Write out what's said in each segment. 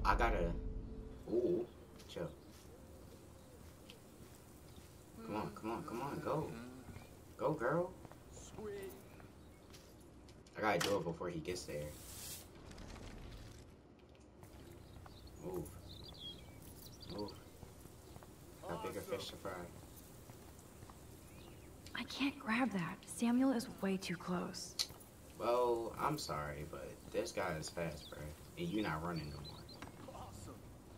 I gotta. Ooh, chill. Come on, come on, come on, go. Go, girl. Sweet. I gotta do it before he gets there. Move. Move. Got bigger fish to fry. I can't grab that. Samuel is way too close. Well, I'm sorry, but this guy is fast, bro. And you not running no more. Awesome.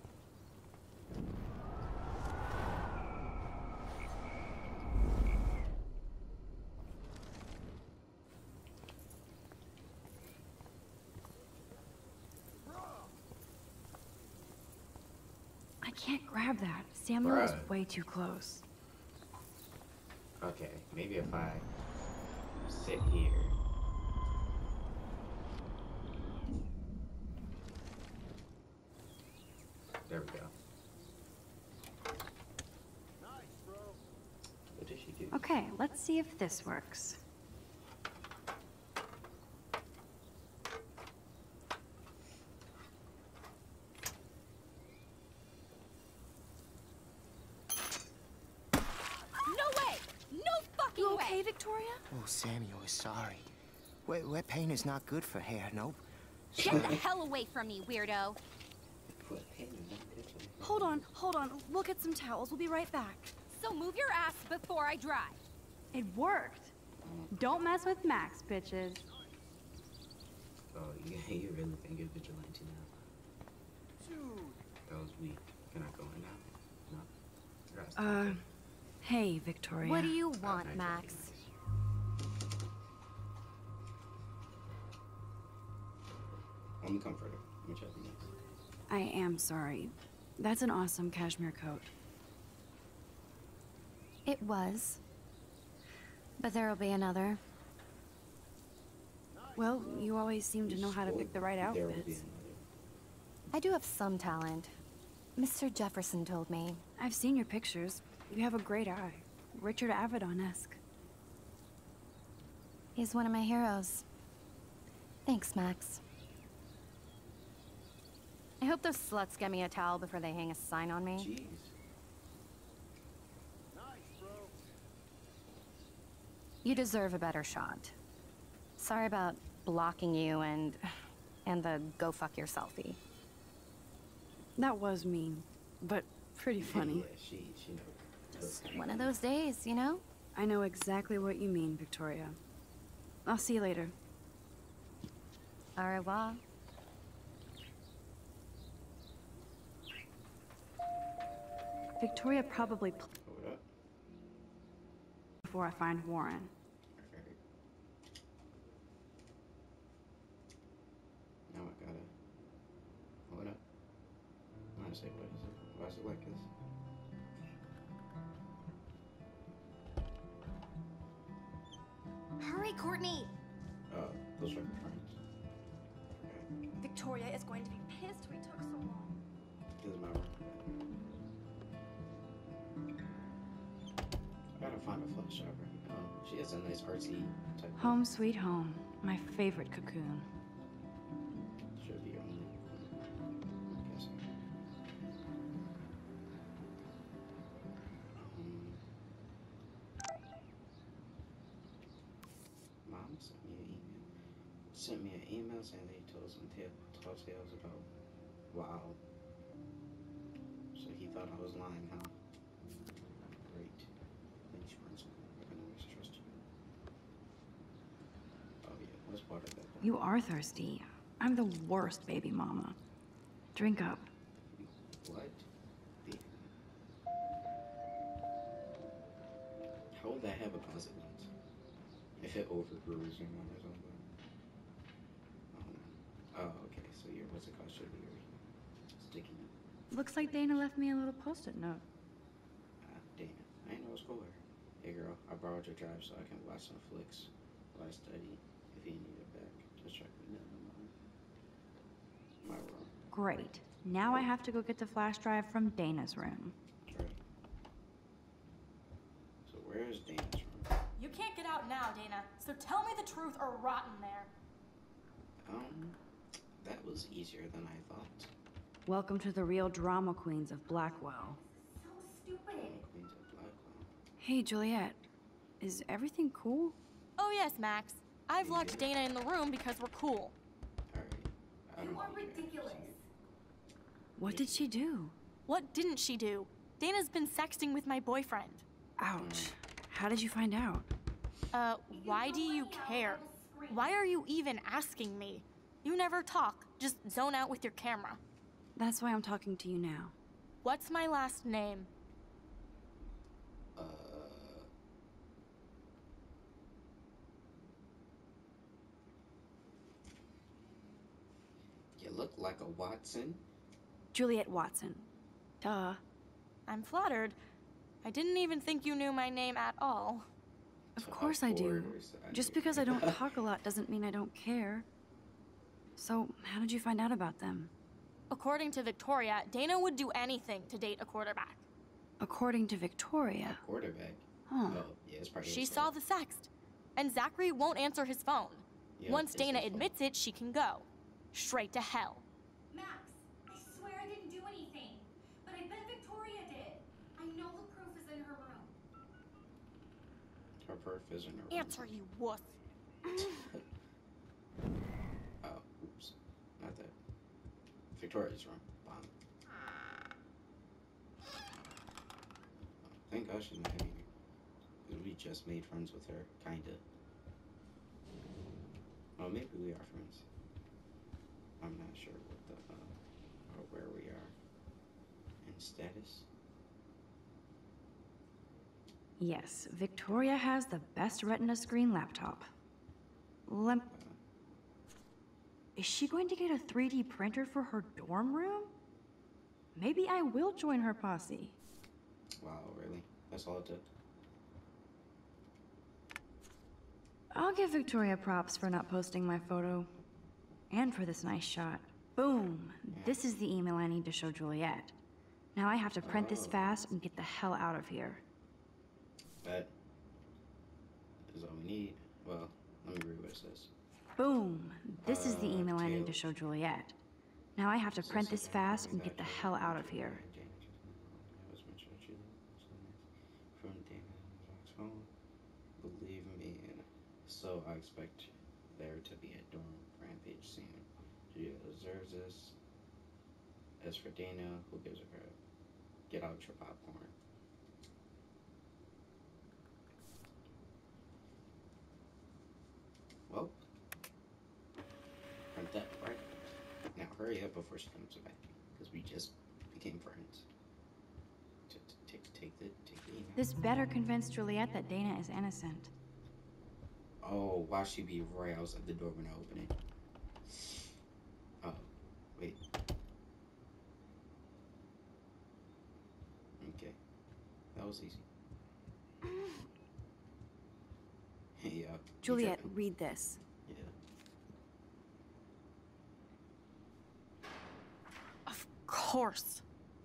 I can't grab that. Samuel is Bruh. way too close. Okay, maybe if I sit here. There we go. Nice, bro. What did she do? Okay, let's see if this works. No way! No fucking You way! okay, Victoria? Oh, Samuel is sorry. Wet paint is not good for hair, nope. Get the hell away from me, weirdo! Hold on. We'll get some towels. We'll be right back. So move your ass before I dry. It worked. Don't mess with Max, bitches. Oh, you really think you're vigilante now? Dude. That was weak. Can I go in now? No? I gotta stop it. Hey, Victoria. What do you Okay, want, Max? I'm a comforter. Let me check the next. I am sorry. That's an awesome cashmere coat. It was. But there'll be another. Well, you always seem to know how to pick the right There will be outfits. another. I do have some talent. Mr. Jefferson told me. I've seen your pictures. You have a great eye. Richard Avedon-esque. He's one of my heroes. Thanks, Max. I hope those sluts get me a towel before they hang a sign on me. Jeez. Nice, bro. You deserve a better shot. Sorry about blocking you and the go fuck your selfie. That was mean, but pretty funny. Yeah, she knows. Just one of those days, you know? I know exactly what you mean, Victoria. I'll see you later. Au revoir. Victoria probably Hold up. before I find Warren. Okay. Now I gotta. Hold up. Honestly, what is it? Why is it like this? Hurry, Courtney! Those are your friends. Okay. Victoria is going to be pissed we took so long. Doesn't matter. I gotta find a flash driver. She has a nice artsy type. Home sweet home. My favorite cocoon. Should be your only. I'm guessing. Mom sent me an email saying that he told some tall tales about wow. So he thought I was lying, huh? Great. Then you weren't, so I can always trust you. Oh yeah, what's part of that? You are thirsty. I'm the worst baby mama. Drink up. What? The... How would that have a consequence? If it overbrews your mom or something? Oh, okay, so your what's it called should be sticky. Looks like Dana left me a little post-it note. Dana, I ain't know it's cooler. Hey girl, I borrowed your drive so I can watch some flicks while I study. If you need it back, just check me down my room. Great. Now I have to go get the flash drive from Dana's room. Right. So where is Dana's room? You can't get out now, Dana, so tell me the truth or rot in there. That was easier than I thought. Welcome to the real drama queens of Blackwell. So stupid. Queens of Blackwell. Hey, Juliet. Is everything cool? Oh yes, Max. I've locked Dana in the room because we're cool. Alright. I don't You are wanna hear it. ridiculous. What did she do? What didn't she do? Dana's been sexting with my boyfriend. Ouch. How did you find out? Why do you care? Why are you even asking me? You never talk, just zone out with your camera. That's why I'm talking to you now. What's my last name? You look like a Watson. Juliet Watson. Duh. I'm flattered. I didn't even think you knew my name at all. Of course I do. Just because I don't talk a lot doesn't mean I don't care. So, how did you find out about them? According to Victoria, Dana would do anything to date a quarterback. According to Victoria. Quarterback. Huh. Oh, yeah, it's probably She his saw fault. the sext, and Zachary won't answer his phone. Yeah, Once it's Dana his fault. admits it, she can go. Straight to hell. Max, I swear I didn't do anything. But I bet Victoria did. I know the proof is in her room. Her perf is in her room. Answer, you wuss. Oh, oops. Not that. Victoria's room. Bomb. Thank God she's not here. Because we just made friends with her, kinda. Well, maybe we are friends. I'm not sure what the, or where we are in status. Yes, Victoria has the best Retina screen laptop. Is she going to get a 3D printer for her dorm room? Maybe I will join her posse. Wow, really? That's all it took? I'll give Victoria props for not posting my photo. And for this nice shot. Boom! This is the email I need to show Juliet. Now I have to print this fast and get the hell out of here. That is all we need. Well, let me read what it says. Boom! This is the email I need to show Juliet. Now I have to print this fast and get the hell out of here. From David's phone. Believe me, and so I expect there to be a dorm rampage scene. She deserves this. As for Dana, who gives her crap? Get out your popcorn. Well, print that, right? Now hurry up before she comes back, because we just became friends. Take the email. This better convince Juliet that Dana is innocent. Oh, why she be right outside the door when I open it? Oh, wait. Okay, that was easy. Hey, Juliet, read this. Yeah. Of course.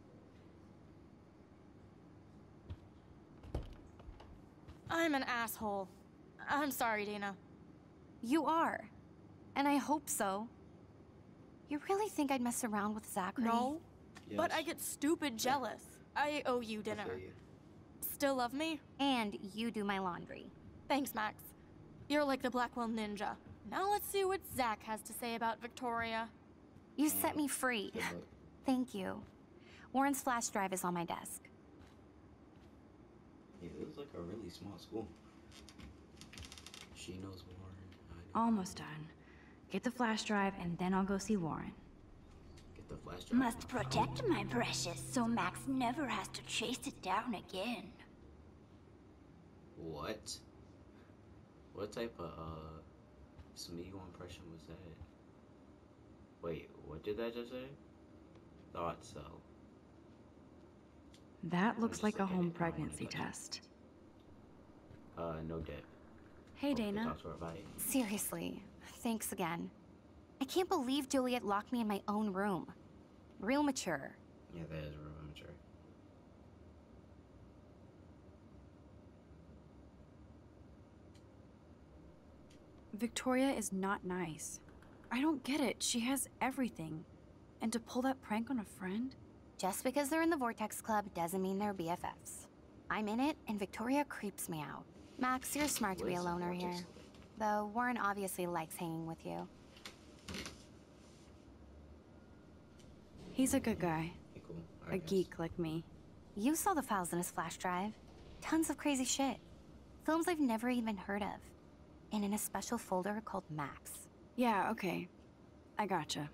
I'm an asshole. I'm sorry, Dana. You are. And I hope so. You really think I'd mess around with Zachary? No, but Yes. I get stupid jealous. I owe you I dinner. feel you. Still love me? And you do my laundry. Thanks, Max. You're like the Blackwell Ninja. Now let's see what Zach has to say about Victoria. You set me free. Good luck. Thank you. Warren's flash drive is on my desk. Yeah, it was like a really small school. She knows more. I know. Almost done. Get the flash drive and then I'll go see Warren. Get the flash drive. Must protect my precious so Max never has to chase it down again. What? What type of Smeagol impression was that? Wait, what did that just say? Thought so. That looks just like a look at home it, I don't wanna pregnancy touch it. test. No dip. Hey, Dana. Talk to her about it. Seriously, thanks again. I can't believe Juliet locked me in my own room. Real mature. Yeah, that is real immature. Victoria is not nice. I don't get it. She has everything. And to pull that prank on a friend? Just because they're in the Vortex Club doesn't mean they're BFFs. I'm in it, and Victoria creeps me out. Max, you're smart to be a loner here. Though Warren obviously likes hanging with you. He's a good guy. Cool, A geek like me. You saw the files in his flash drive. Tons of crazy shit. Films I've never even heard of. And in a special folder called Max. Yeah, okay. I gotcha.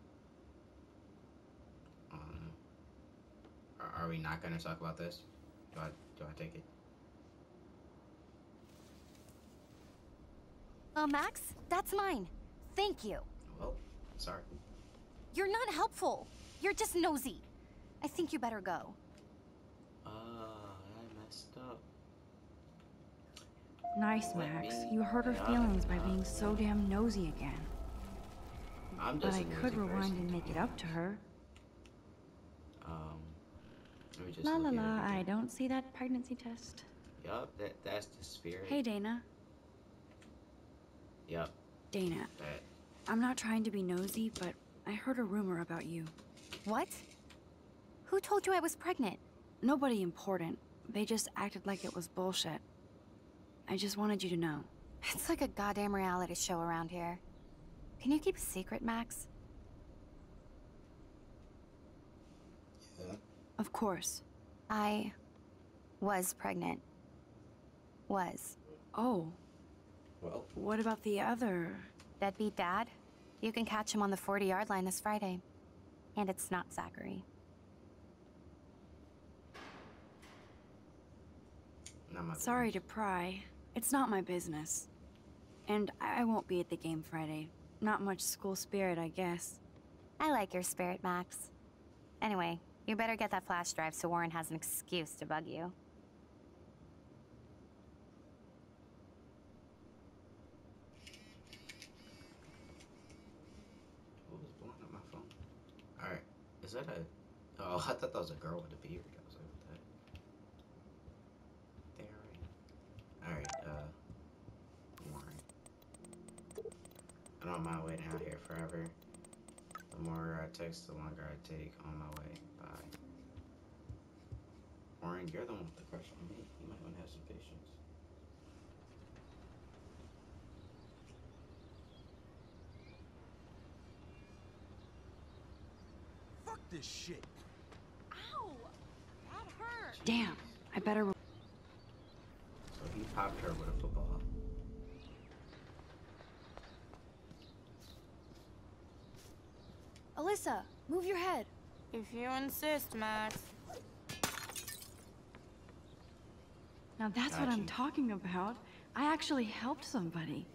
Are we not gonna talk about this? Do I take it? Max, that's mine. Thank you. Well, sorry. You're not helpful. You're just nosy. I think you better go. I messed up. Nice, Max. You hurt her feelings by being so damn nosy again. I'm But just I a could nosy rewind person. and make it up to her. Let me just La look la at it la, I again. don't see that pregnancy test. Yup, that's the spirit. Hey, Dana. Yup, Dana, that. I'm not trying to be nosy, but I heard a rumor about you. What? Who told you I was pregnant? Nobody important. They just acted like it was bullshit. I just wanted you to know. It's like a goddamn reality show around here. Can you keep a secret, Max? Yeah. Of course. I was pregnant. Was. Oh, Well, what about the other? Deadbeat dad? You can catch him on the 40-yard line this Friday. And it's not Zachary. not my Sorry to business. pry. It's not my business. And I won't be at the game Friday. Not much school spirit, I guess. I like your spirit, Max. Anyway, you better get that flash drive so Warren has an excuse to bug you. What was blowing up my phone? Alright, is that a... Oh, I thought that was a girl with a beard. I was like, what the... There. Alright, Warren. I don't mind waiting out here forever. The more I text, the longer I take on my way. Bye. Warren, you're the one with the crush on me. You might want to have some patience. Fuck this shit. Ow! That hurt. Damn, I better... So he popped her with a football. Alyssa, move your head. If you insist, Max. Now that's what Got I'm you. talking about. I actually helped somebody.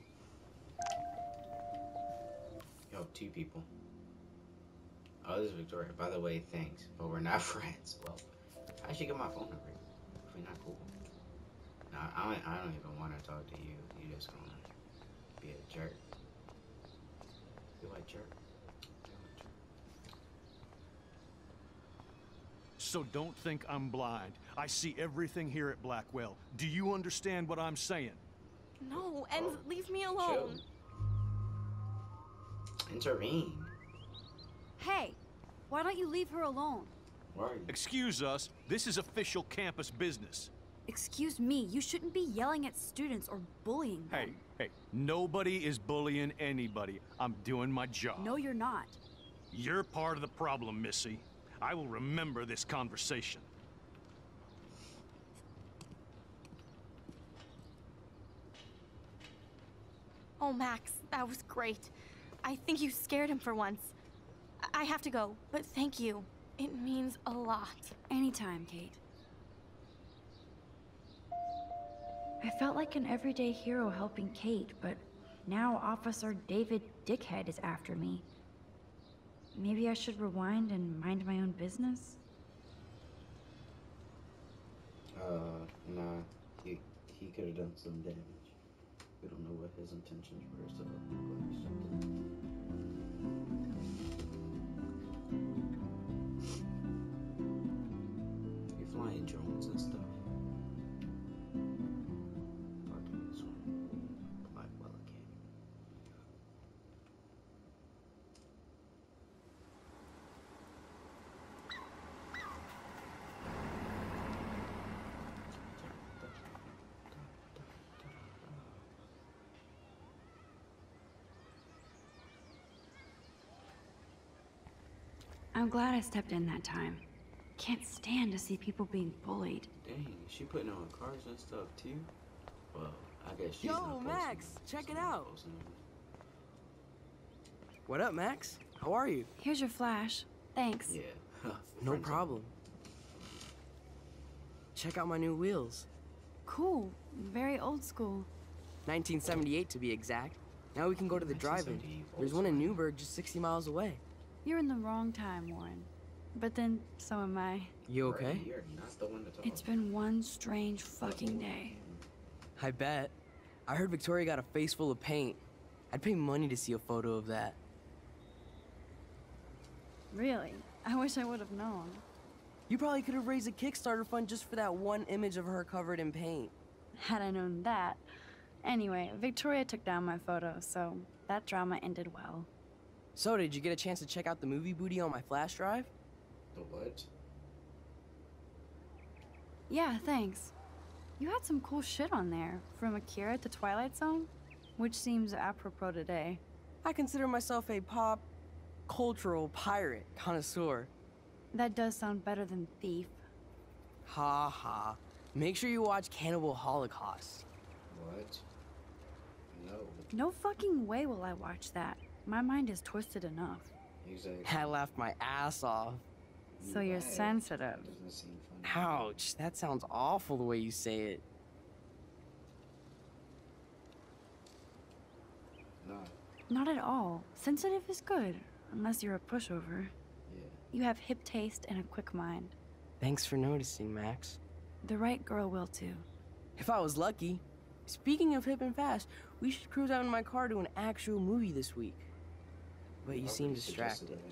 Yo, 2 people. Oh, this is Victoria. By the way, thanks. But we're not friends. Well, I should get my phone number. If we're not cool. No, I don't even want to talk to you. You just gonna be a jerk. You a jerk. So don't think I'm blind. I see everything here at Blackwell. Do you understand what I'm saying? No, and Oh, leave me Chill. alone. Intervene. Hey, why don't you leave her alone? Why are you? Excuse us, this is official campus business. Excuse me, you shouldn't be yelling at students or bullying them. Hey, nobody is bullying anybody. I'm doing my job. No, you're not. You're part of the problem, Missy. I will remember this conversation. Oh, Max, that was great. I think you scared him for once. I have to go, but thank you. It means a lot. Anytime, Kate. I felt like an everyday hero helping Kate, but now Officer David Dickhead is after me. Maybe I should rewind and mind my own business? Nah. He could have done some damage. We don't know what his intentions were, so I'm glad he stepped in. You flying drones and stuff. About to be some Blackwell again. I'm glad I stepped in that time. Can't stand to see people being bullied. Dang, she putting on cars and stuff too? Well, I guess she's Yo, not Max, posting check it out. posting them. What up, Max? How are you? Here's your flash. Thanks. Yeah. No Friends. problem. Check out my new wheels. Cool. Very old school. 1978 to be exact. Now we can go to the drive-in. 1978 There's one in Newburgh just 60 miles away. You're in the wrong time, Warren. But then, so am I. You okay? Right, you're not the one to talk. It's been one strange fucking day. I bet. I heard Victoria got a face full of paint. I'd pay money to see a photo of that. Really? I wish I would have known. You probably could have raised a Kickstarter fund just for that one image of her covered in paint. Had I known that. Anyway, Victoria took down my photo, so that drama ended well. So, did you get a chance to check out the movie booty on my flash drive? The what? Yeah, thanks. You had some cool shit on there, from Akira to Twilight Zone, which seems apropos today. I consider myself a pop cultural pirate connoisseur. That does sound better than thief. Ha ha. Make sure you watch Cannibal Holocaust. What? No. No fucking way will I watch that. My mind is twisted enough. Exactly. I laughed my ass off. So you're Right. sensitive. Doesn't seem funny. Ouch, that sounds awful the way you say it. No. Not at all. Sensitive is good, unless you're a pushover. Yeah. You have hip taste and a quick mind. Thanks for noticing, Max. The right girl will too. If I was lucky. Speaking of hip and fast, we should cruise out in my car to an actual movie this week. But you I seem already suggested distracted. that.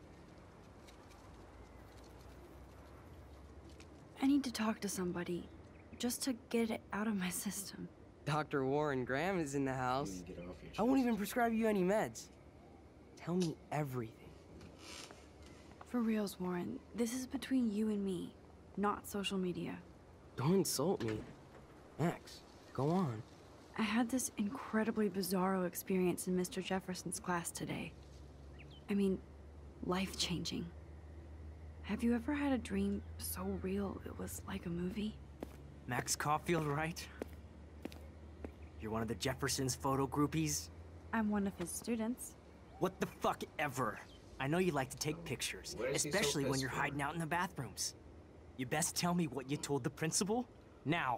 I need to talk to somebody, just to get it out of my system. Dr. Warren Graham is in the You house. need to get off your I won't chest. even prescribe you any meds. Tell me everything. For reals, Warren, this is between you and me, not social media. Don't insult me. Max, go on. I had this incredibly bizarro experience in Mr. Jefferson's class today. I mean, life-changing. Have you ever had a dream so real it was like a movie? Max Caulfield, right? You're one of the Jefferson's photo groupies? I'm one of his students. What the fuck ever? I know you like to take pictures, What is he so especially when pissed you're for? hiding out in the bathrooms. You best tell me what you told the principal. Now,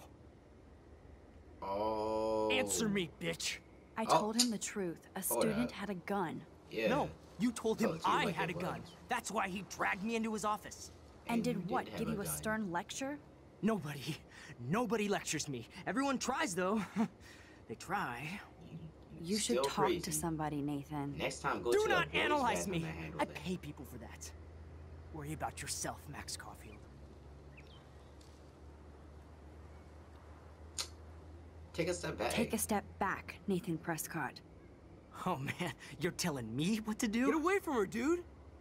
Oh. answer me, bitch! I Oh. told him the truth. A Hold student up. had a gun. Yeah. No, you told him Told you I like had a it gun. was. That's why he dragged me into his office. And you did what? have Give you a gun. stern lecture? Nobody lectures me. Everyone tries, though. They try. You should Still talk crazy. to somebody, Nathan. Next time, go Do to not a boys' analyze bathroom me. and handle I that. pay people for that. Worry about yourself, Max Caulfield. Take a step back. Take a step back, Nathan Prescott. Oh man, you're telling me what to do? Get away from her, dude!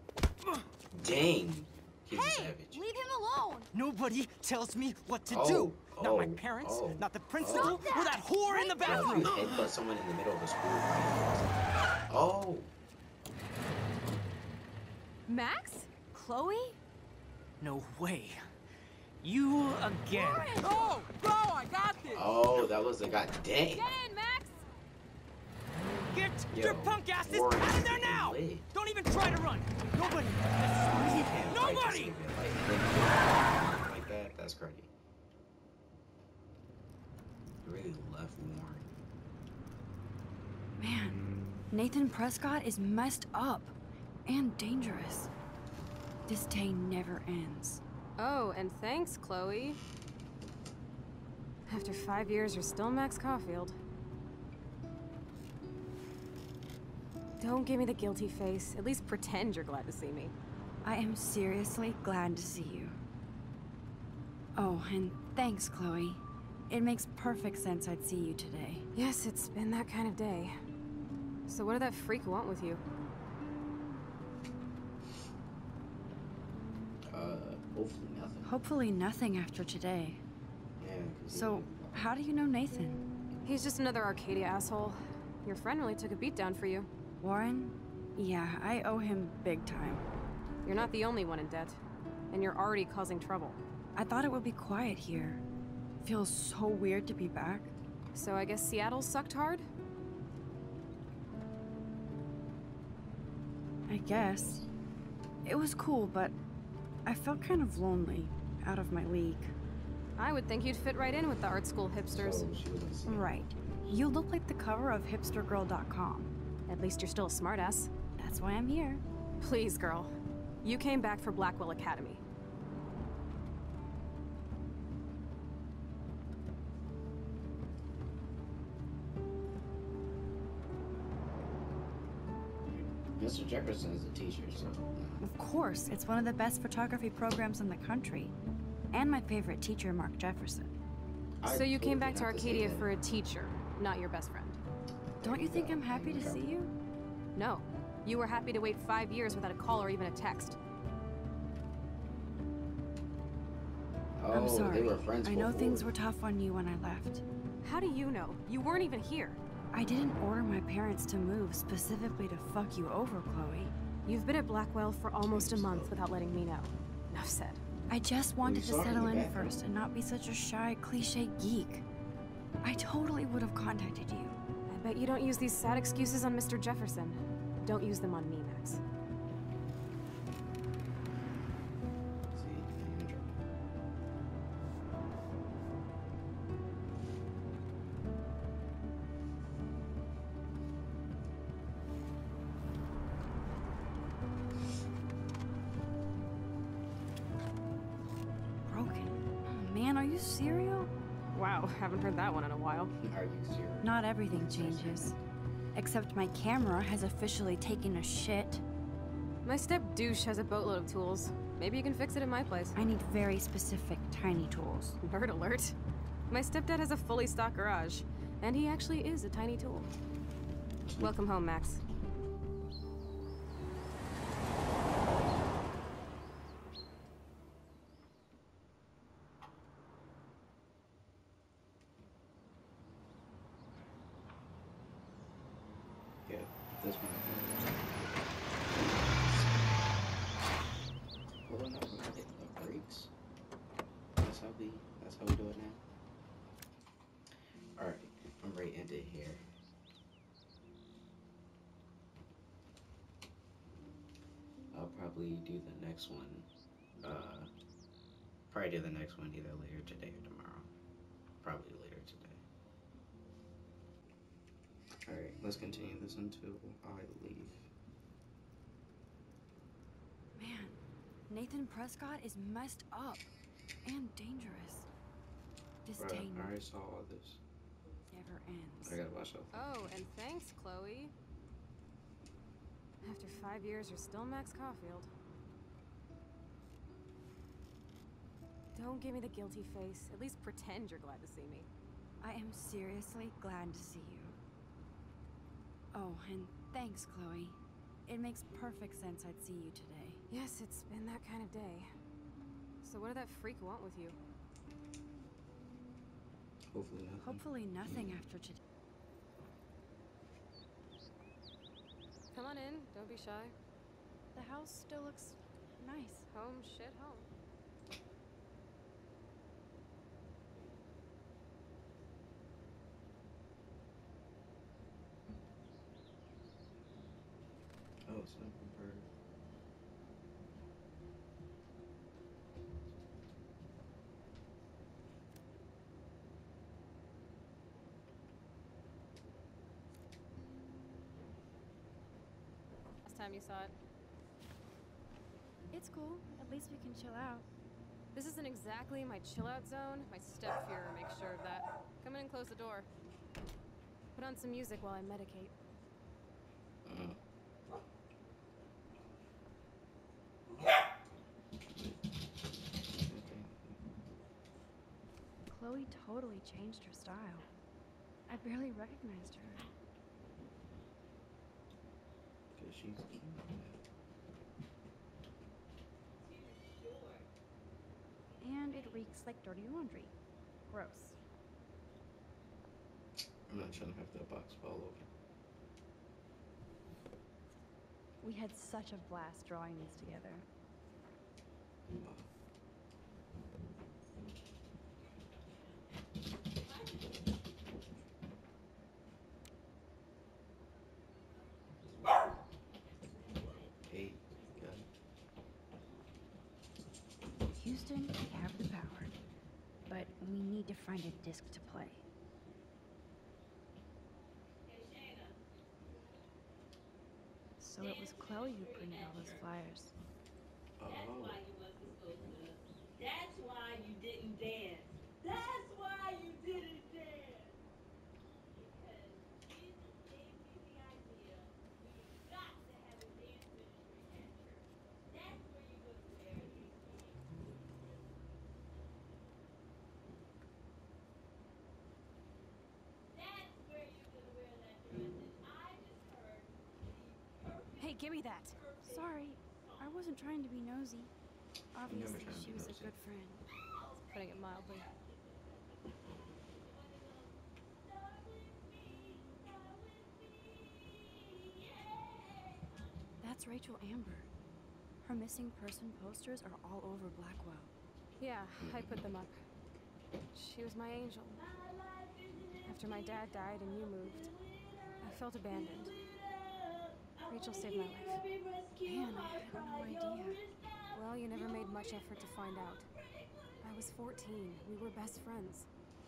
Dang. He's a Hey, savage. leave him alone. Nobody tells me what to Oh, do. Not my oh, parents, oh, not the principal, oh. or that whore in the If bathroom. you headbutt someone in the middle of a school fight. Oh. Max? Chloe? No way. You again. Oh, bro, I got this! Oh, that was the guy. Dang. Get in, Max! Get Yo, your punk asses Warren out is of there getting now! lit. Don't even try to run. Nobody. Nobody. Like that. That's crazy. Really left Warren. Man, Nathan Prescott is messed up and dangerous. This day never ends. Oh, and thanks, Chloe. After 5 years, you're still Max Caulfield. Don't give me the guilty face. At least pretend you're glad to see me. I am seriously glad to see you. Oh, and thanks, Chloe. It makes perfect sense I'd see you today. Yes, it's been that kind of day. So what did that freak want with you? Hopefully nothing. Hopefully nothing after today. Yeah. 'cause So, how do you know Nathan? He's just another Arcadia asshole. Your friend really took a beat down for you. Warren? Yeah, I owe him big time. You're not the only one in debt. And you're already causing trouble. I thought it would be quiet here. Feels so weird to be back. So I guess Seattle sucked hard? I guess. It was cool, but I felt kind of lonely, out of my league. I would think you'd fit right in with the art school hipsters. So she was in Seattle. Right. You look like the cover of hipstergirl.com. At least you're still a smartass. That's why I'm here. Please, girl. You came back for Blackwell Academy. Mr. Jefferson is a teacher, so... Of course, it's one of the best photography programs in the country. And my favorite teacher, Mark Jefferson. So you came back to Arcadia for a teacher, not your best friend. Don't you think I'm happy to see you? No. You were happy to wait 5 years without a call or even a text. I'm sorry. They were friends I know before. things were tough on you when I left. How do you know? You weren't even here. I didn't order my parents to move specifically to fuck you over, Chloe. You've been at Blackwell for almost a month without letting me know. Enough said. I just wanted to settle in first and not be such a shy, cliche geek. I totally would have contacted you. I bet you don't use these sad excuses on Mr. Jefferson. Don't use them on me, Max. Broken. Oh, man, are you serial? Wow, haven't heard that one in a while. Are you serious? Not everything changes. Except my camera has officially taken a shit. My step-douche has a boatload of tools. Maybe you can fix it at my place. I need very specific, tiny tools. Nerd alert. My stepdad has a fully stocked garage, and he actually is a tiny tool. Welcome home, Max. Yeah, this one. Pulling up and hitting the brakes. That's how we do it now. Alright, I'm right ended here. I'll probably do the next one. Probably do the next one either later today or tomorrow. Probably later today. Alright, let's continue this until I leave. Man, Nathan Prescott is messed up and dangerous. Disdain I already saw all this. never ends. I gotta watch out. Oh, and thanks, Chloe. After 5 years, you're still Max Caulfield. Don't give me the guilty face. At least pretend you're glad to see me. I am seriously glad to see you. Oh, and thanks, Chloe. It makes perfect sense I'd see you today. Yes, it's been that kind of day. So what did that freak want with you? Hopefully nothing. Hopefully nothing after today. Come on in, don't be shy. The house still looks nice. Home, shit, home. Oh, simple bird. Last time you saw it. It's cool. At least we can chill out. This isn't exactly my chill out zone. My step-fuhrer makes sure of that. Come in and close the door. Put on some music while I medicate. Chloe totally changed her style. I barely recognized her. Because she's cute. And it reeks like dirty laundry. Gross. I'm not trying to have that box fall open. We had such a blast drawing these together. Houston, we have the power. But we need to find a disc to play. So it was Chloe who printed all those flyers. Oh. That's why you didn't dance. That's why you didn't dance. Because Jesus gave me the idea. We got to have a dance ministry at church. That's where you're going to wear these things. That's where you're going to wear that dress. And I just heard the perfect. Hey, give me that. Sorry, I wasn't trying to be nosy. Obviously, trying to she be was a nosy. good friend. Putting it mildly. That's Rachel Amber. Her missing person posters are all over Blackwell. Yeah, I put them up. She was my angel. After my dad died and you moved, I felt abandoned. Rachel saved my life. Man, I had no idea. Well, you never made much effort to find out. I was 14. We were best friends.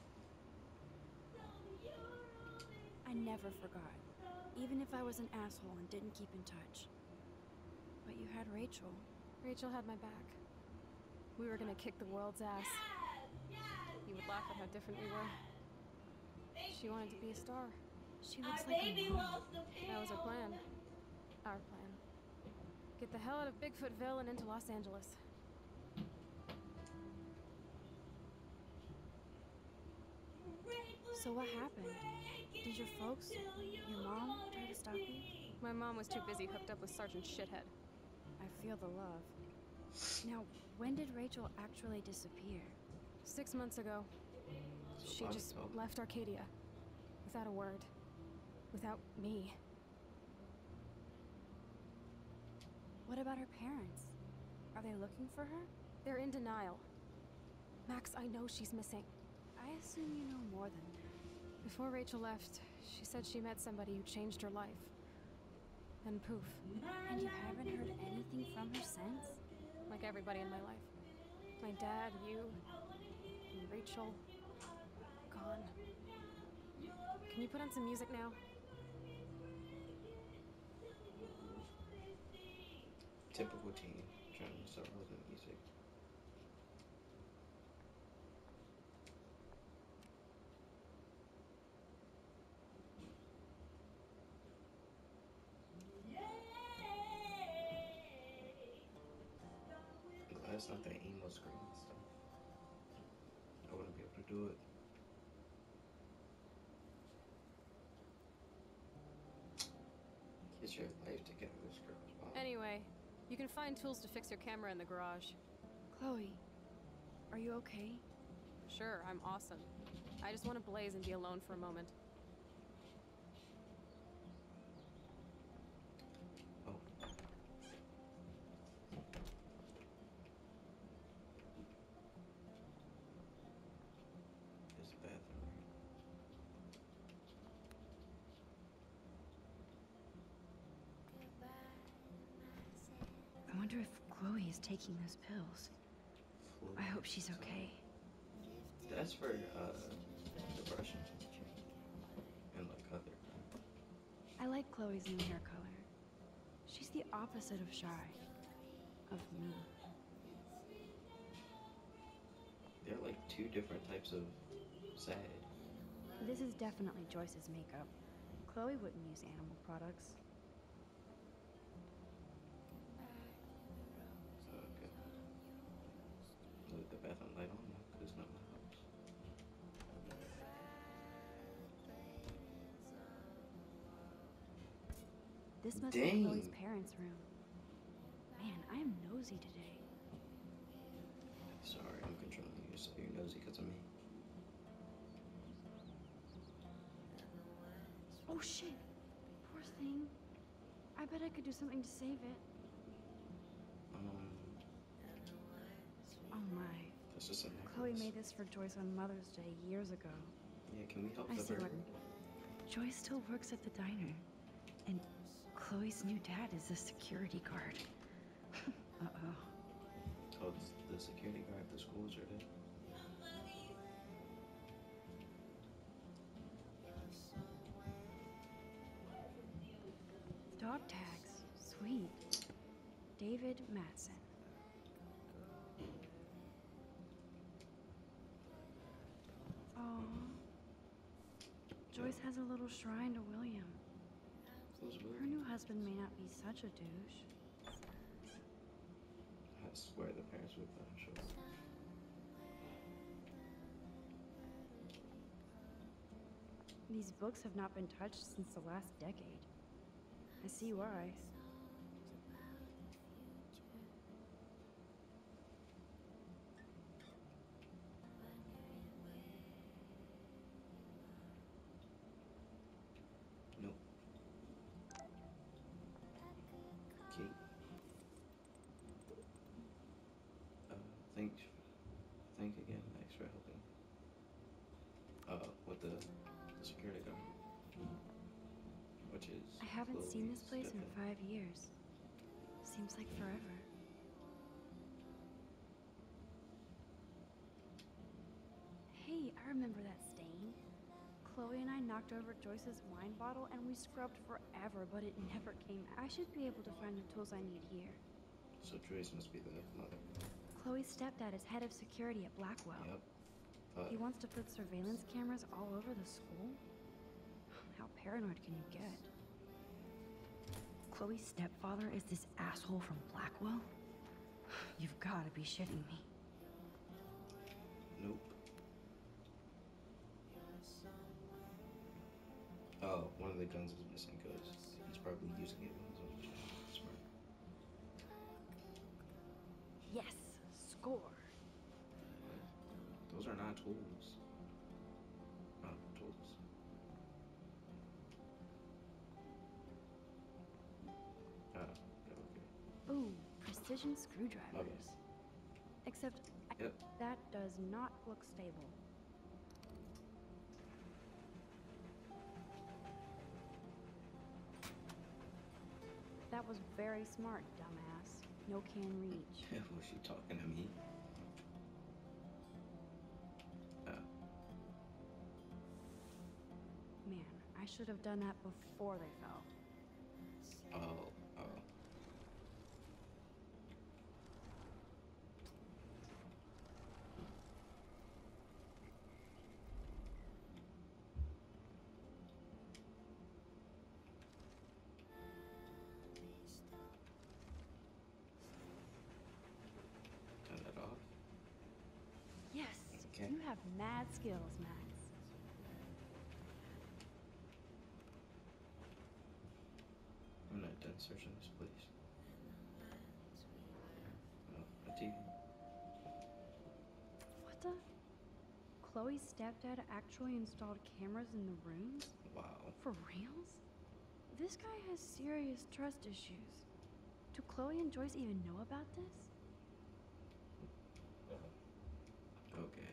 I never forgot. Even if I was an asshole and didn't keep in touch. But you had Rachel. Rachel had my back. We were gonna kick the world's ass. You would laugh at how different we were. She wanted to be a star. She looks like a mom. That was her plan. Our plan. Get the hell out of Bigfootville and into Los Angeles. So what happened? Did your folks, your mom, try to stop you? My mom was too busy hooked up with Sergeant Shithead. I feel the love. Now, when did Rachel actually disappear? 6 months ago. She just left Arcadia. Without a word. Without me. What about her parents? Are they looking for her? They're in denial. Max, I know she's missing. I assume you know more than that. Before Rachel left, she said she met somebody who changed her life. Then poof. And you haven't heard anything from her since? Like everybody in my life. My dad, you, and Rachel. Gone. Can you put on some music now? Typical teen, trying to start listening to music. That's not that emo screen stuff. I wouldn't be able to do it. Get your life together, this girl. Wow. Anyway, you can find tools to fix your camera in the garage. Chloe, are you okay? Sure, I'm awesome. I just want to blaze and be alone for a moment. Oh. There's a bathroom. I wonder if Chloe is taking those pills. I hope she's okay. That's for depression and like other. I like Chloe's new hair color. She's the opposite of shy. Of me. They're like two different types of sad. This is definitely Joyce's makeup. Chloe wouldn't use animal products. Okay. Leave the bathroom light on now, because it's not my house. This must Dang. be Chloe's parents' room. Man, I am nosy today. Sorry, I'm controlling you, so you're nosy because of me. Oh shit! Poor thing. I bet I could do something to save it. Oh my. This is a Chloe necklace. made this for Joyce on Mother's Day years ago. Yeah, can we help I the see bird? what. Joyce still works at the diner. And Chloe's new dad is a security guard. Uh-oh. Oh, it's the the security guard at the schools are there. Dog tags. Sweet. David Madsen. Oh. Joyce has a little shrine to William. Her new husband may not be such a douche. I swear the parents would put on show. These books have not been touched since the last decade. I see why. Nope. Okay. Thank again, Max, for helping. With the security guard. Which is I haven't seen this place in Chloe's 5 years. Seems like forever. Hey, I remember that stain. Chloe and I knocked over Joyce's wine bottle and we scrubbed forever, but it never came out. I should be able to find the tools I need here. So Joyce must be the mother. Chloe's stepdad is head of security at Blackwell. Yep. He wants to put surveillance cameras all over the school? How paranoid can you get? Chloe's stepfather is this asshole from Blackwell? You've got to be shitting me. Nope. Oh, one of the guns is missing because he's probably using it when he's on the job. Smart. Yes, score. Those are not tools. Not tools. Okay. Ooh, precision screwdrivers. Okay. Except that does not look stable. That was very smart, dumbass. No can reach. Was she talking to me? Man, I should have done that before they fell. Oh. Turn that off. Yes, Okay. you have mad skills, Max. I'm not done searching this place. Oh, a TV. What the? Chloe's stepdad actually installed cameras in the rooms? Wow. For reals? This guy has serious trust issues. Do Chloe and Joyce even know about this? Okay.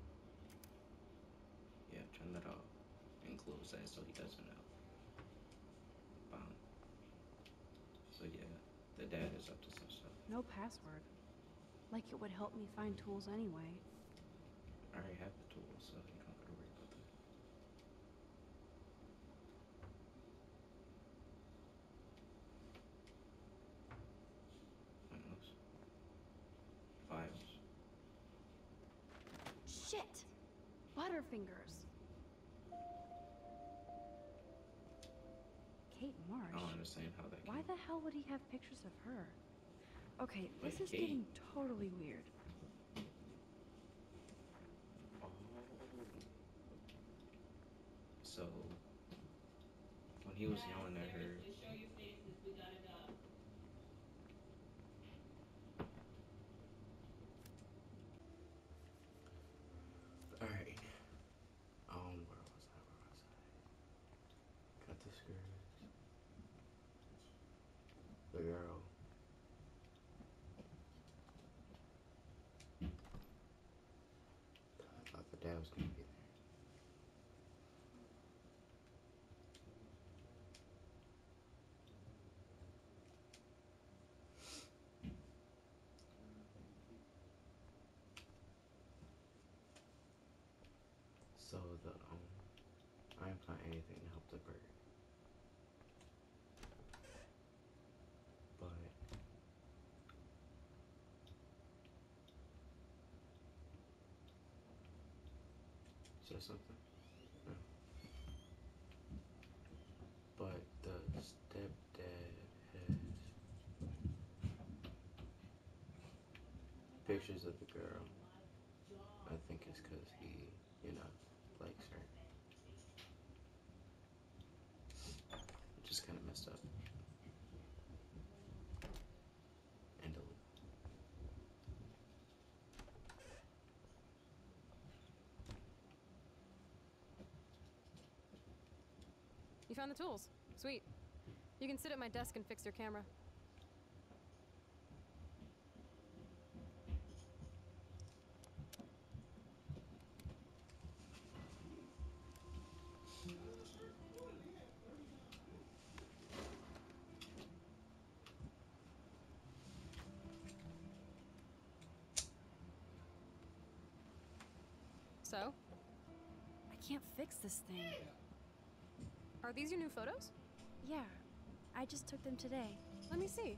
Yeah, turn that off. And close that so he doesn't know. Boom. So yeah, the dad is up to some stuff. No password. Like it would help me find tools anyway. I already have the tools, so you don't have to worry about that. What else? Files. Shit! Butterfingers. Kate Marsh? I don't understand how that Why the hell would he have pictures of her? Okay, Wait, this is Kate? getting totally weird. So, when he was yelling at her, alright. Where was I? Got the skirt. The girl. I thought the dad was gonna be there. So the I didn't find anything to help the bird. But is that something? No. But the stepdad has pictures of the girl. I think it's because he, you know, likes her. Which is kind of messed up. And a You found the tools. Sweet. You can sit at my desk and fix your camera. So? I can't fix this thing. Are these your new photos? Yeah, I just took them today. Let me see.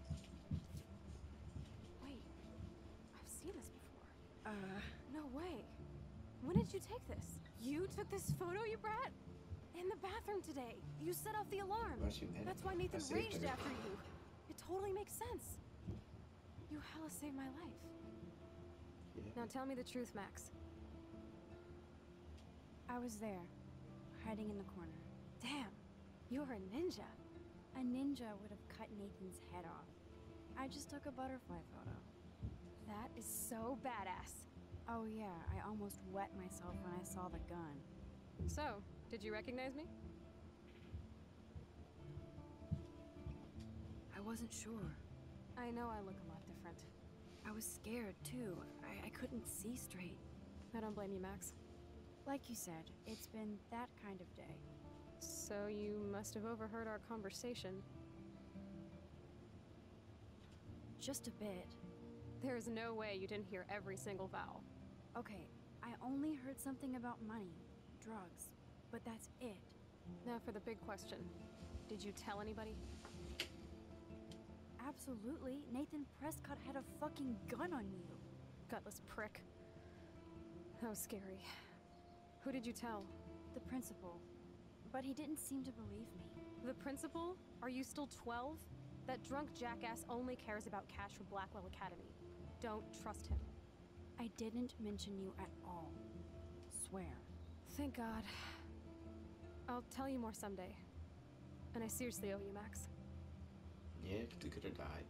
Wait, I've seen this before. No way. When did you take this? You took this photo, you brat? In the bathroom today. You set off the alarm. That's why Nathan raged after you. It totally makes sense. You hella saved my life. Yeah. Now tell me the truth, Max. I was there, hiding in the corner. Damn, you're a ninja. A ninja would have cut Nathan's head off. I just took a butterfly photo. That is so badass. Oh yeah, I almost wet myself when I saw the gun. So, did you recognize me? I wasn't sure. I know I look a lot different. I was scared too. I couldn't see straight. I don't blame you, Max. Like you said, it's been that kind of day. So you must have overheard our conversation. Just a bit. There is no way you didn't hear every single vowel. Okay, I only heard something about money, drugs, but that's it. Now for the big question. Did you tell anybody? Absolutely. Nathan Prescott had a fucking gun on you. Gutless prick. That was scary. Who did you tell? The principal. But he didn't seem to believe me. The principal? Are you still 12? That drunk jackass only cares about cash for Blackwell Academy. Don't trust him. I didn't mention you at all. Swear. Thank God. I'll tell you more someday. And I seriously owe you, Max. Yeah, you could have died.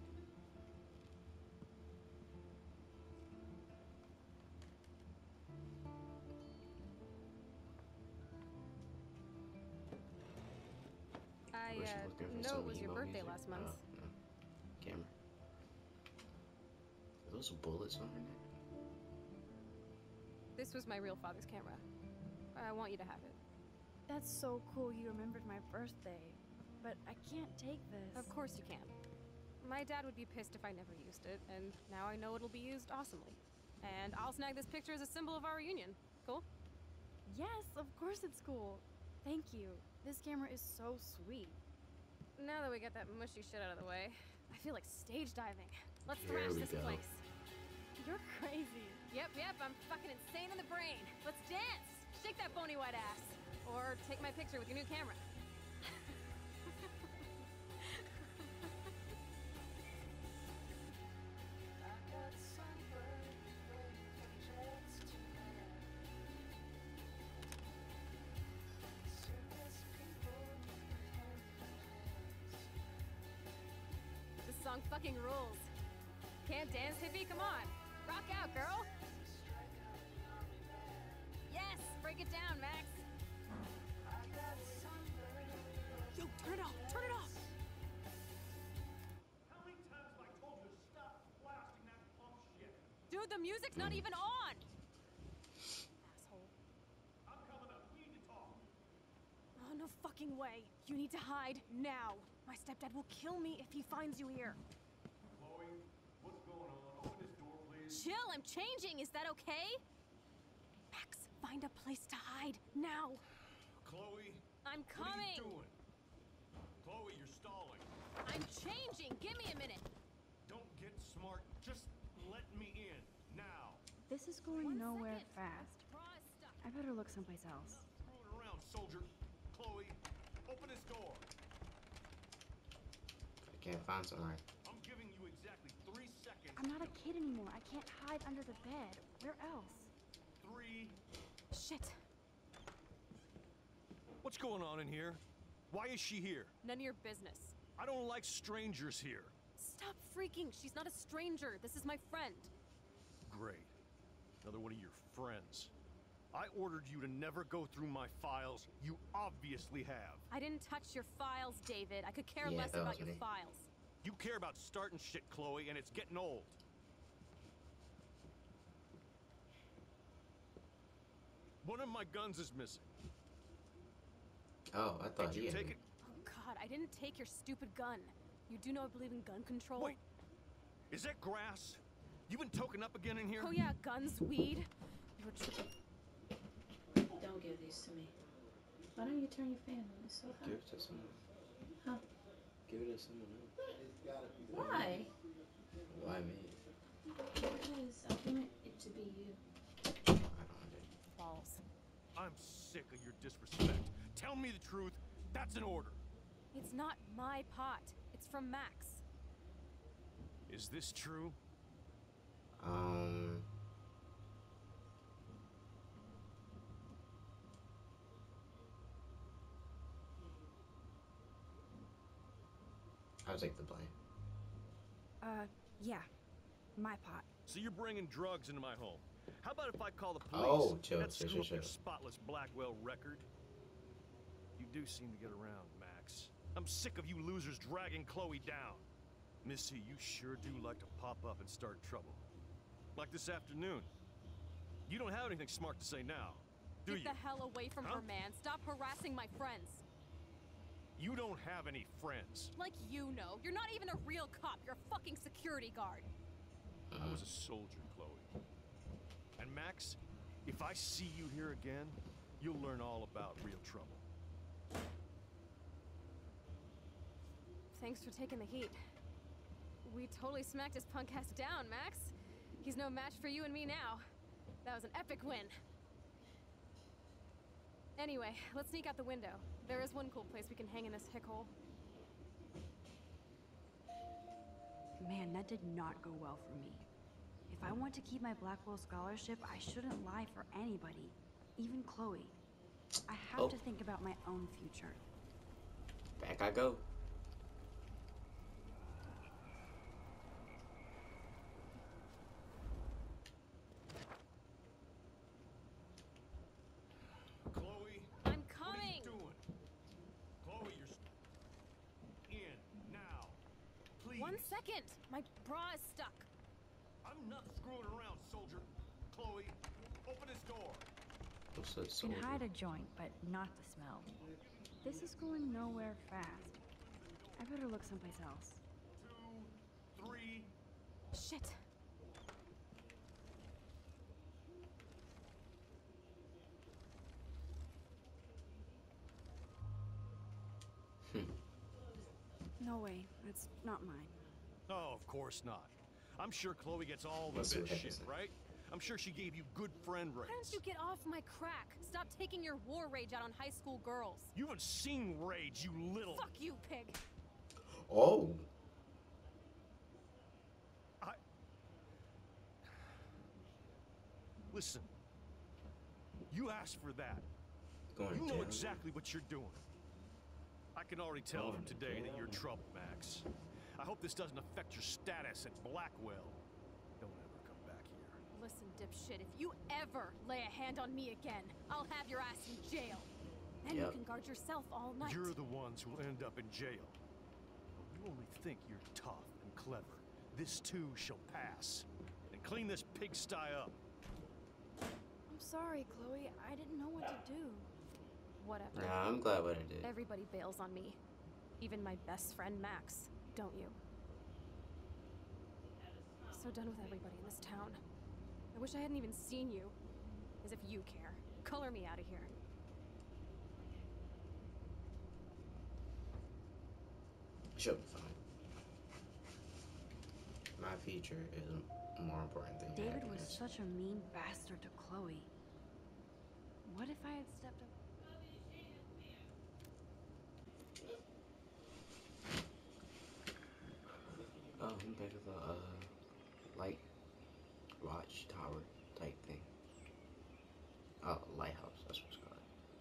I Wish I was looking for know some it was your emo birthday music. last month. Oh, no. Camera. Are those bullets on her neck? This was my real father's camera. I want you to have it. That's so cool you remembered my birthday. But I can't take this. Of course you can. My dad would be pissed if I never used it, and now I know it'll be used awesomely. And I'll snag this picture as a symbol of our reunion. Cool? Yes, of course it's cool. Thank you. This camera is so sweet. Now that we got that mushy shit out of the way, I feel like stage diving. Let's Here thrash we this go. place. You're crazy. Yep, I'm fucking insane in the brain. Let's dance! Shake that bony white ass. Or take my picture with your new camera. This song fucking rules. Can't dance, hippie? Come on. Rock out, girl. Yes, break it down, Max. Yo, turn it off, turn it off. How many times have I told you to stop blasting that pump shit? Dude, the music's not even on. Asshole. I'm coming up. We need to talk. Oh, no fucking way. You need to hide now. My stepdad will kill me if he finds you here. Chloe, what's going on? Open this door, please. Chill, I'm changing. Is that okay? Max, Find a place to hide, now! Chloe? I'm coming! What are you doing? Chloe, you're stalling. I'm changing! Give me a minute! Don't get smart. Just let me in. Now. This is going nowhere fast. I better look someplace else. Screwing around, soldier. Chloe, open this door. I can't find somewhere. I'm giving you exactly 3 seconds. I'm not a kid anymore. I can't hide under the bed. Where else? 3. Shit. What's going on in here? Why is she here? None of your business. I don't like strangers here. Stop freaking! She's not a stranger! This is my friend! Great. Another one of your friends. I ordered you to never go through my files. You obviously have. I didn't touch your files, David. I could care Yeah, less that about was your me. files. You care about starting shit, Chloe, and it's getting old. One of my guns is missing. Oh, I thought Did you he had take me. it? Oh god, I didn't take your stupid gun. You do know I believe in gun control? Wait, is that grass? You been token up again in here? Oh yeah, guns, weed. You were tripping. Don't give these to me. Why don't you turn your fan on? It's so hot. Give it to someone. Huh? Give it to someone else. Why? Why me? Because I want it to be you. I don't understand. Balls. I'm sick of your disrespect. Tell me the truth. That's an order. It's not my pot. It's from Max. Is this true? I'll take the blame. Yeah. My pot. So you're bringing drugs into my home. How about if I call the police? Oh, chill, That'd chill, screw chill, up your chill. spotless Blackwell record. You do seem to get around, Max. I'm sick of you losers dragging Chloe down. Missy, you sure do like to pop up and start trouble. Like this afternoon. You don't have anything smart to say now, do Get you? the hell away from Huh? her, man. Stop harassing my friends. You don't have any friends. Like you know. You're not even a real cop. You're a fucking security guard. I was a soldier, Chloe. And Max, if I see you here again, you'll learn all about real trouble. Thanks for taking the heat. We totally smacked his punk ass down, Max. He's no match for you and me now. That was an epic win. Anyway, let's sneak out the window. There is one cool place we can hang in this hickhole. Man, that did not go well for me. If I want to keep my Blackwell scholarship, I shouldn't lie for anybody, even Chloe. I have to think about my own future. Back I go. Chloe, I'm what are you coming! doing? Chloe, you're in now. Please. 1 second! My bra is stuck. I'm not screwing around, soldier. Chloe, open this door. What's that Can soldier? hide a joint, but not the smell. This is going nowhere fast. I better look someplace else. 2, 3. Shit. No way. That's not mine. Oh, of course not. I'm sure Chloe gets all the Let's see best what shit, happens. right? I'm sure she gave you good friend Why rates. don't you get off my crack? Stop taking your war rage out on high school girls. You haven't seen rage, you little... Fuck you, pig. Oh. Listen. You asked for that. Going You to know jail. exactly what you're doing. I can already tell Going from to today that jail. you're trouble, Max. I hope this doesn't affect your status at Blackwell. Don't ever come back here. Listen, dipshit, if you ever lay a hand on me again, I'll have your ass in jail. Then you Yep. can guard yourself all night. You're the ones who'll end up in jail. You only think you're tough and clever. This too shall pass. And clean this pigsty up. I'm sorry, Chloe. I didn't know what to do. Whatever. Nah, I'm glad what I did. Everybody bails on me. Even my best friend, Max. Don't you? So done with everybody in this town. I wish I hadn't even seen you. As if you care. Color me out of here. She'll be fine. My future is more important than your David was happiness. such a mean bastard to Chloe. What if I had stepped up? Back of the light watchtower type thing. Oh, lighthouse, that's what it's called.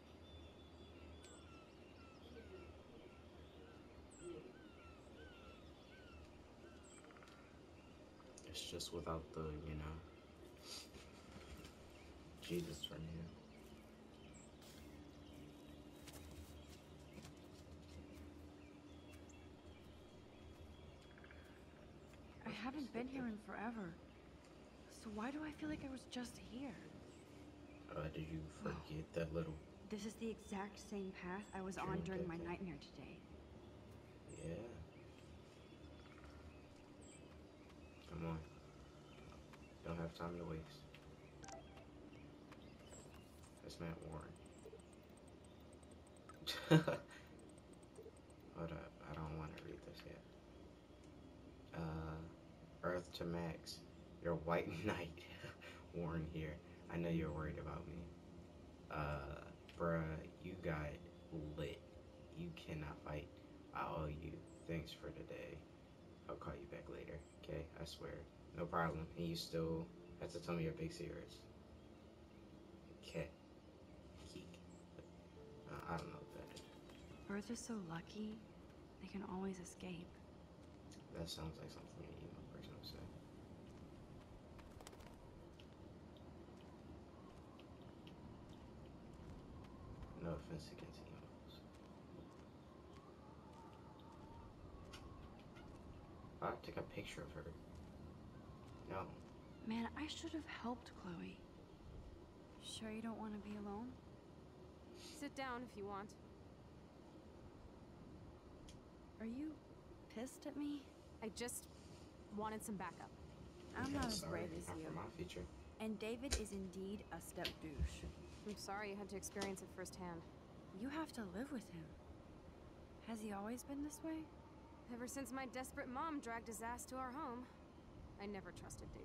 It's just without the, you know, Jesus from here. I haven't been here in forever. So why do I feel like I was just here? Did you forget that little... This is the exact same path I was on during my nightmare today. Yeah. Come on. Don't have time to waste. That's Matt Warren. Hold up. I don't want to read this yet. Earth to Max. Your white knight. Warren here. I know you're worried about me. Bruh, you got lit. You cannot fight. I owe you. Thanks for today. I'll call you back later, okay? I swear. No problem. And you still have to tell me your big secrets. Okay. Geek. I don't know what that is. Earth is so lucky, they can always escape. That sounds like something an emo person would say. No offense against emos. I took a picture of her. No. Man, I should have helped Chloe. Sure you don't want to be alone? Sit down if you want. Are you pissed at me? I just wanted some backup. I'm not as Sorry, brave as not you. for my feature. And David is indeed a step douche. I'm sorry you had to experience it firsthand. You have to live with him. Has he always been this way? Ever since my desperate mom dragged his ass to our home, I never trusted David.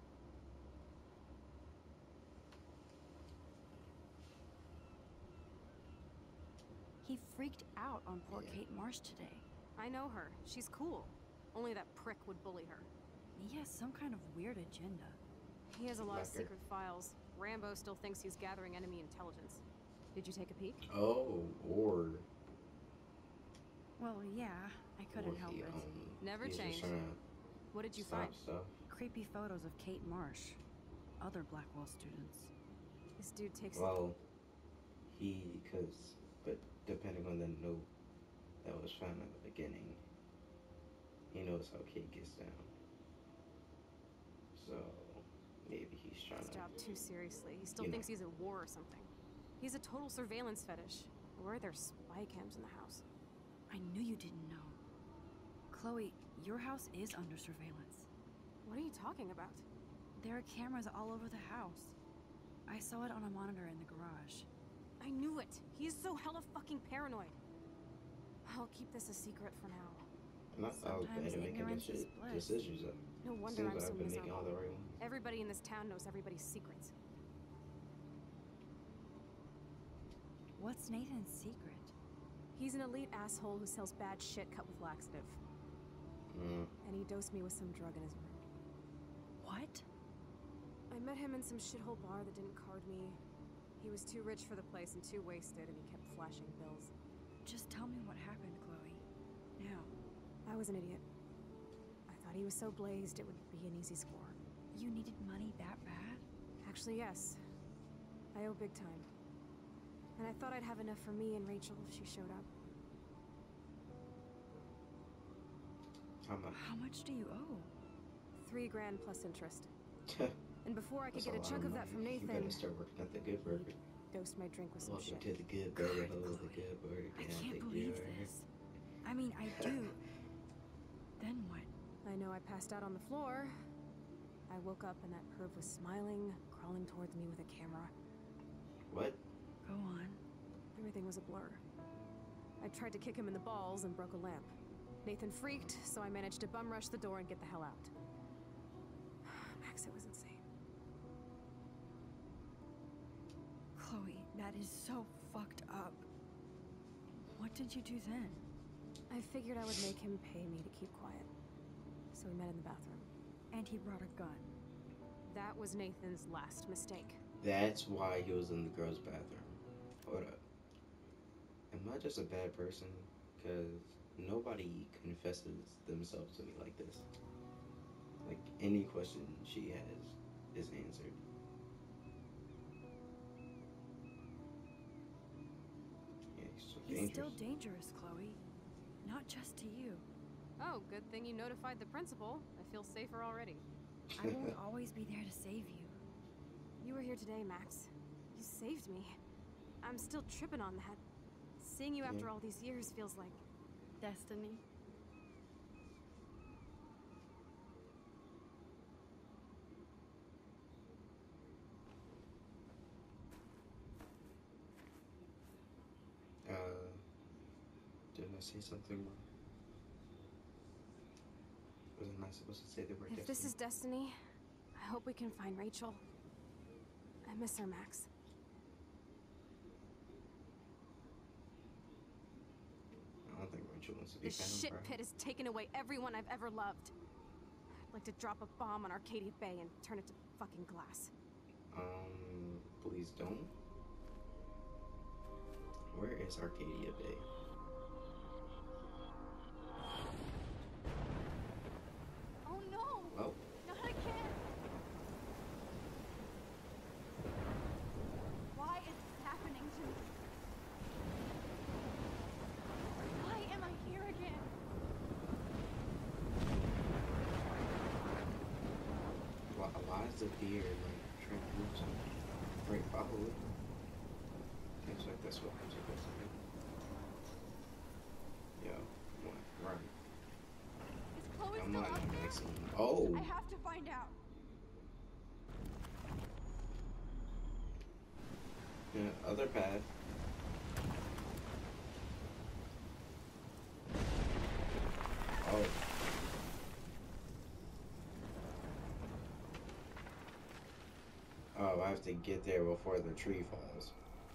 He freaked out on poor Kate Marsh today. I know her. She's cool. Only that prick would bully her. He has some kind of weird agenda. He has a lot of Like her. secret files. Rambo still thinks he's gathering enemy intelligence. Did you take a peek? Oh, or... Well, yeah, I couldn't help it. Never he's just changed. trying to What did you stop find? stuff. Creepy photos of Kate Marsh. Other Blackwell students. This dude takes Well, but depending on the note that was found in the beginning, he knows how Kate gets down. So, maybe he's trying his to... job too seriously. He still You thinks know. he's at war or something. He's a total surveillance fetish. Where are there spy cams in the house? I knew you didn't know. Chloe, your house is under surveillance. What are you talking about? There are cameras all over the house. I saw it on a monitor in the garage. I knew it. He's so hella fucking paranoid. I'll keep this a secret for now. Not out bad Sometimes at making ignorance is bliss. decisions. No wonder Seems I'm like so I've been making all miserable. the right ones. Everybody in this town knows everybody's secrets. What's Nathan's secret? He's an elite asshole who sells bad shit cut with laxative. And he dosed me with some drug in his room. What? I met him in some shithole bar that didn't card me. He was too rich for the place and too wasted, and he kept flashing bills. Just tell me what happened, Chloe. Now. I was an idiot. I thought he was so blazed it would be an easy score. You needed money that bad? Actually, yes. I owe big time. And I thought I'd have enough for me and Rachel if she showed up. How much do you owe? $3 grand plus interest. And before I could get a That's chunk lot of that from money. You Nathan, better start working at the Good Burger. dosed my drink with some Welcome shit. to the Good Burger, ho, the Good Burger. I can't believe this. I mean, I do. Then what? I know I passed out on the floor. I woke up and that perv was smiling, crawling towards me with a camera. What? Go on. Everything was a blur. I tried to kick him in the balls and broke a lamp. Nathan freaked, so I managed to bum rush the door and get the hell out. Max, it was insane. Chloe, that is so fucked up. What did you do then? I figured I would make him pay me to keep quiet. So we met in the bathroom. And he brought a gun. That was Nathan's last mistake. That's why he was in the girls' bathroom. Hold up. Am I just a bad person? Because nobody confesses themselves to me like this. Like, any question she has is answered. Yeah, he's so He's dangerous. still dangerous, Chloe. Not just to you. Oh, good thing you notified the principal. I feel safer already. I won't always be there to save you. You were here today, Max. You saved me. I'm still tripping on that. Seeing you after all these years feels like... destiny. Didn't I say something wrong? Wasn't I supposed to say the word If destiny? this is destiny, I hope we can find Rachel. I miss her, Max. I don't think Rachel wants to be This found, shit bro. pit has taken away everyone I've ever loved. I'd like to drop a bomb on Arcadia Bay and turn it to fucking glass. Please don't. Where is Arcadia Bay? Oh no! Oh. Not again! Why is this happening to me? Why am I here again? Why is the beard like translucent? Right, probably. Seems like that's what I'm supposed to do. Yo, come on, run. Is Chloe I'm still not up even there? mixing. Oh! I have to find out. Yeah, other path. Oh. Oh, I have to get there before the tree falls.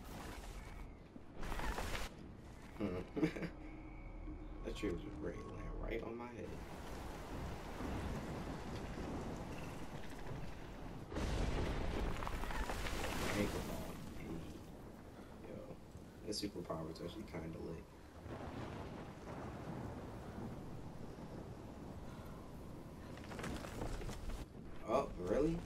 That tree was great, land right on my head. Make a ball. Hey. Yo, that superpower is actually kind of lit. Oh, really?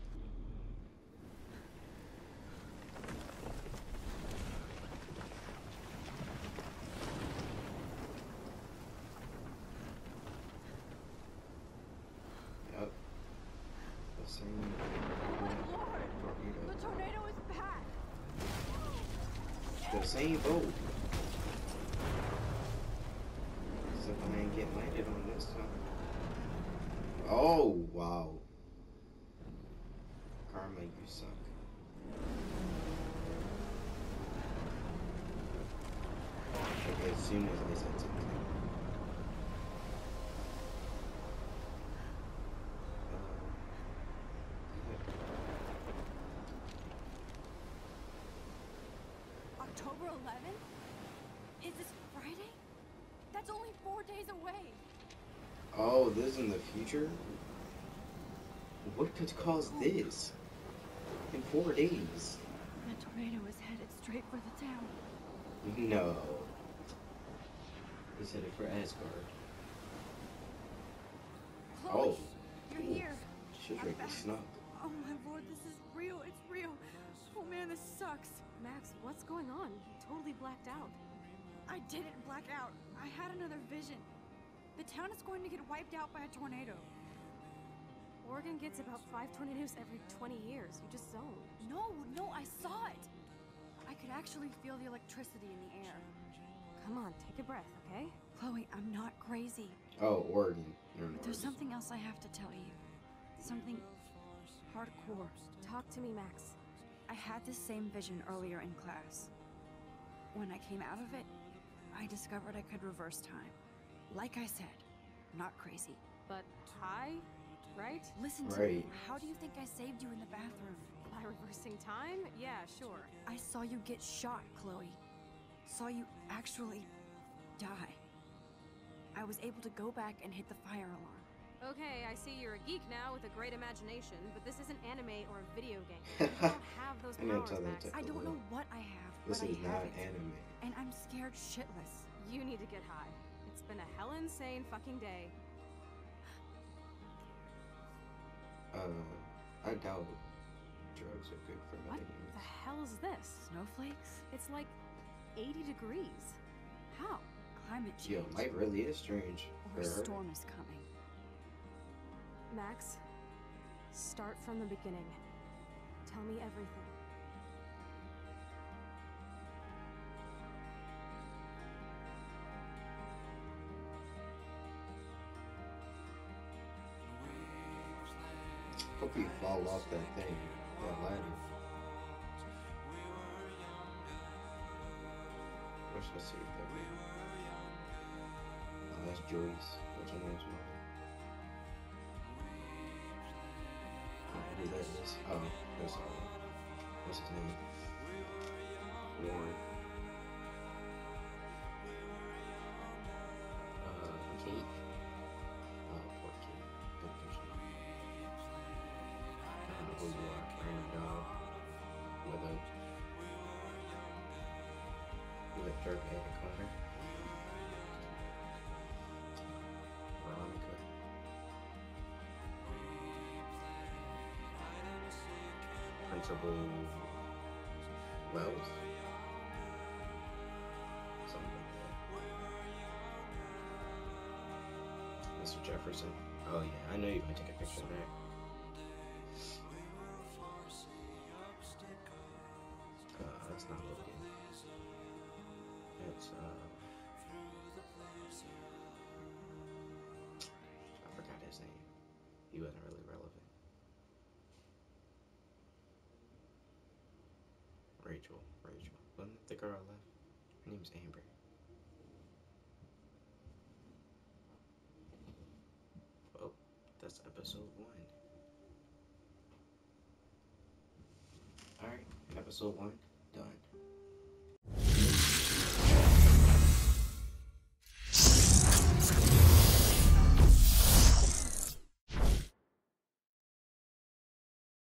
Yep. The same. The tornado is back. The same boat. Except I ain't get landed on this time. Oh, wow. Karma, you suck. Okay, as soon as I said something. October 11th? Is this Friday? That's only 4 days away. Oh, this is in the future? What could cause this? In 4 days? The tornado is headed straight for the town. No. He's headed for Asgard. Chloe, Oh. you're here. Should make me snuck. Oh my lord, this is real. It's real. Oh man, this sucks. Max, what's going on? You totally blacked out. I didn't black out. I had another vision. The town is going to get wiped out by a tornado. Oregon gets about 5 tornadoes every 20 years. You just zoned. No, I saw it. I could actually feel the electricity in the air. Come on, take a breath, okay? Chloe, I'm not crazy. Oh, Oregon. You're in But there's Oregon. something else I have to tell you. Something hardcore. Talk to me, Max. I had this same vision earlier in class. When I came out of it, I discovered I could reverse time. Like I said, not crazy. But high, right? Listen to me. How do you think I saved you in the bathroom? By reversing time? Yeah, sure. I saw you get shot, Chloe. Saw you actually die. I was able to go back and hit the fire alarm. Okay, I see you're a geek now with a great imagination, but this isn't anime or a video game. You don't have those powers, Max. I don't know what I have, This but is I have not it. anime. And I'm scared shitless. You need to get high. It's been a hell insane fucking day. I doubt drugs are good for What many the hell is this? Snowflakes? It's like 80 degrees. How? Climate change. Yo, life really is strange. Or a for her. storm is coming. Max, start from the beginning. Tell me everything. Hope you fall off that thing, that ladder. Let's see if that way. Oh, that's Joyce. What's her name's mother? Who that is? Oh, that's what's his name? Warren. Kate. Oh, poor Kate. Good picture. I don't know who you are. Random dog. With a jerk egg and Connor. Veronica. Principal Wells. Something like that. Mr. Jefferson. Oh yeah, I know you're gonna take a picture of that. That's not Logan. It's I forgot his name. He wasn't really relevant. Rachel. Wasn't it the girl left? Her name's Amber. Well, that's episode 1. Alright, episode 1 done.